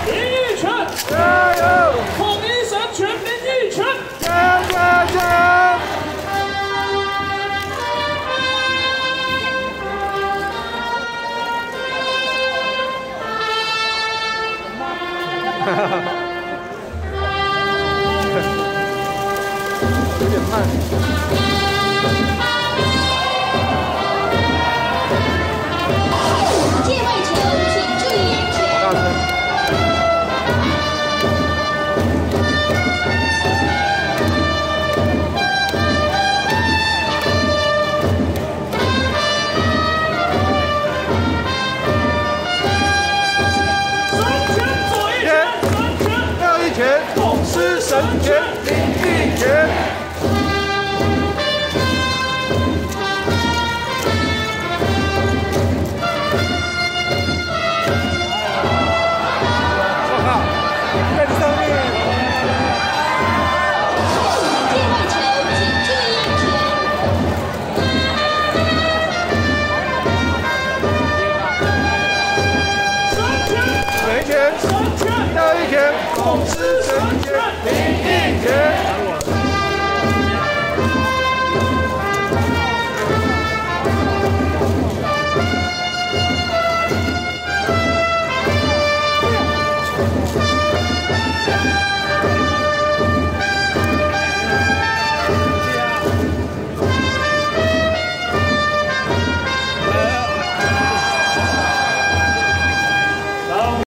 林奕晨， 加油！ 统一神拳林奕晨， 加油！加油！哈哈哈。 有点慢。 界外球，请注意安全。 大声。 神拳左一拳，神拳右一拳，统师神拳林奕拳。 右一拳，统师神拳林奕拳。